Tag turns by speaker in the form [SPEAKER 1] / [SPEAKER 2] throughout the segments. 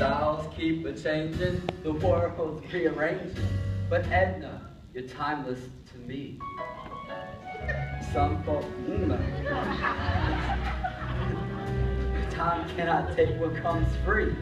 [SPEAKER 1] Styles keep a-changing, the world's rearranging. But Edna, you're timeless to me. Some folks, time cannot take what comes free.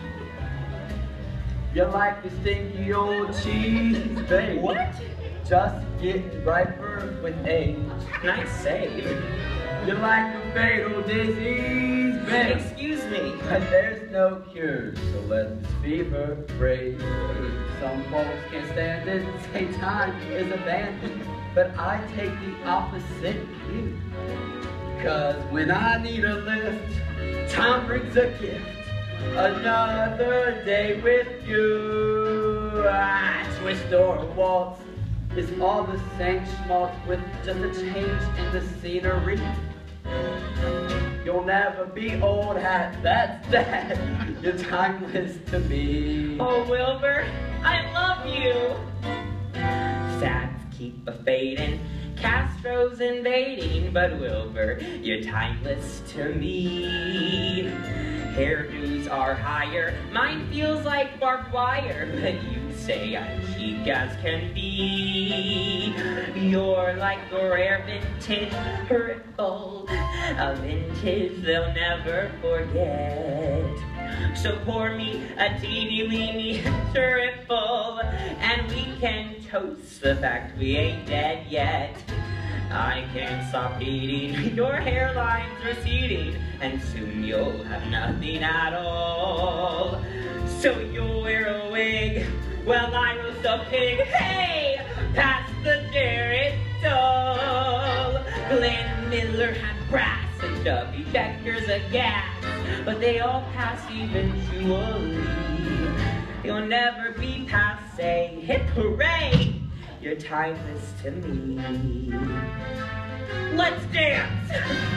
[SPEAKER 1] You're like the stinky old cheese, babe.
[SPEAKER 2] What?
[SPEAKER 1] Just get riper with age.
[SPEAKER 2] Nice save.
[SPEAKER 1] You're like a fatal disease, babe.
[SPEAKER 2] Excuse me.
[SPEAKER 1] But there's no cure, so let this fever rage. Some folks can't stand it, say time is abandoned. But I take the opposite view. Cause when I need a lift, time brings a gift. Another day with you. Twist or waltz. It's all the same schmaltz with just a change in the scenery. You'll never be old hat, that's that. You're timeless to me.
[SPEAKER 2] Oh, Wilbur, I love you. Sads keep a-fading, Castro's invading, but Wilbur, you're timeless to me. Hairdos are higher, mine feels like barbed wire, but you say I'm chic as can be. You're like a rare vintage ripple, a vintage they'll never forget. So pour me a teeny-weeny triple, and we can toast the fact we ain't dead yet. I can't stop eating, your hairline's receding, and soon you'll have nothing at all. So you'll wear a wig, well I roast a pig, hey! Pass the Geritol. Glenn Miller had brass and Chubby Checker's a gas, but they all pass eventually. You'll never be passé, hip hooray! You're timeless to me. Let's dance!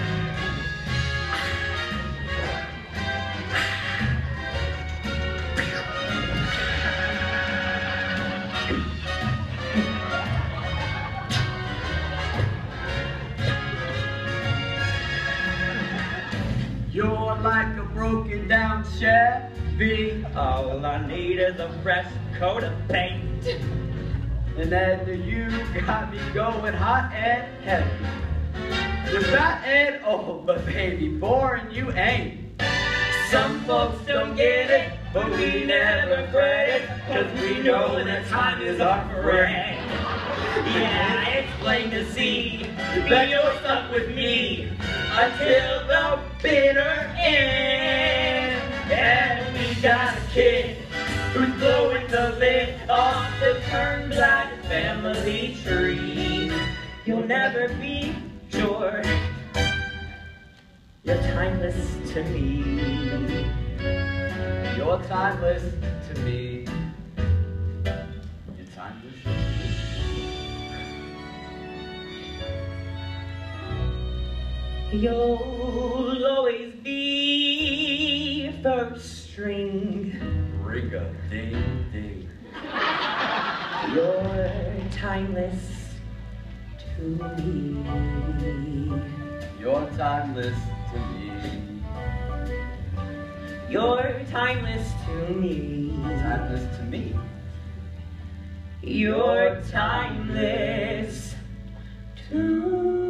[SPEAKER 1] You're like a broken down Chevy.
[SPEAKER 2] All I need is a fresh coat of paint.
[SPEAKER 1] And then you got me going hot and heavy. You're fat and old, but baby, boring you ain't.
[SPEAKER 2] Some folks don't get it, but we never fret it, cause we know that time is our friend. Yeah, it's plain to see that you're stuck with me until the bitter end. And we got a kid who's blowing the lid off the turn-blind family tree. You'll never be sure. You're timeless to me.
[SPEAKER 1] You're timeless to me. You're timeless to me.
[SPEAKER 2] You'll always be first string.
[SPEAKER 1] Ring-a-ding-ding.
[SPEAKER 2] You're timeless to me.
[SPEAKER 1] You're timeless to me.
[SPEAKER 2] You're timeless to me.
[SPEAKER 1] Timeless to me.
[SPEAKER 2] You're timeless to me.